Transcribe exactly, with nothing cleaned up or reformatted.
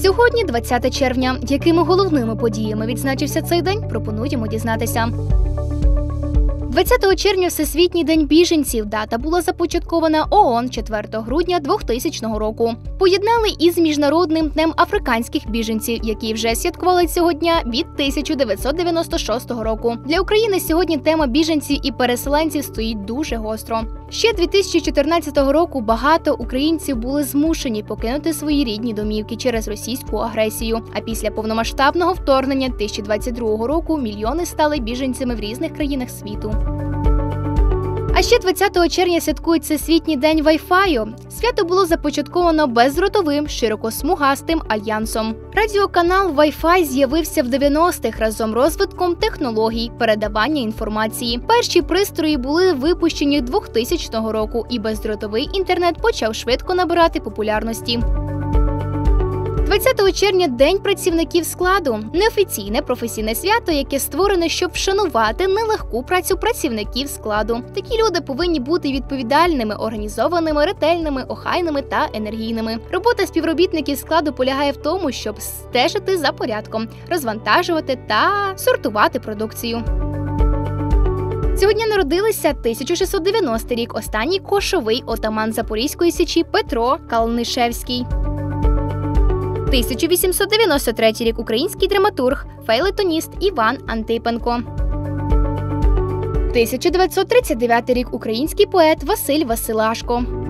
Сьогодні двадцяте червня. Якими головними подіями відзначився цей день, пропонуємо дізнатися. двадцятого червня – Всесвітній день біженців. Дата була започаткована ООН четвертого грудня двохтисячного року. Поєднали із Міжнародним днем африканських біженців, які вже святкували цього дня від тисяча дев'ятсот дев'яносто шостого року. Для України сьогодні тема біженців і переселенців стоїть дуже гостро. Ще дві тисячі чотирнадцятого року багато українців були змушені покинути свої рідні домівки через російську агресію. А після повномасштабного вторгнення дві тисячі двадцять другого року мільйони стали біженцями в різних країнах світу. А ще двадцятого червня святкують Всесвітній день Wi-Fi. Свято було започатковано бездротовим, широкосмугастим альянсом. Радіоканал Wi-Fi з'явився в дев'яностих разом з розвитком технологій передавання інформації. Перші пристрої були випущені двохтисячного року, і бездротовий інтернет почав швидко набирати популярності. двадцятого червня – День працівників складу. Неофіційне професійне свято, яке створене, щоб вшанувати нелегку працю працівників складу. Такі люди повинні бути відповідальними, організованими, ретельними, охайними та енергійними. Робота співробітників складу полягає в тому, щоб стежити за порядком, розвантажувати та сортувати продукцію. Цього дня народилися тисяча шістсот дев'яностий рік, останній кошовий отаман Запорізької січі Петро Калнишевський. тисяча вісімсот дев'яносто третій рік, український драматург, фейлетоніст Іван Антипенко. тисяча дев'ятсот тридцять дев'ятий рік, український поет Василь Василашко.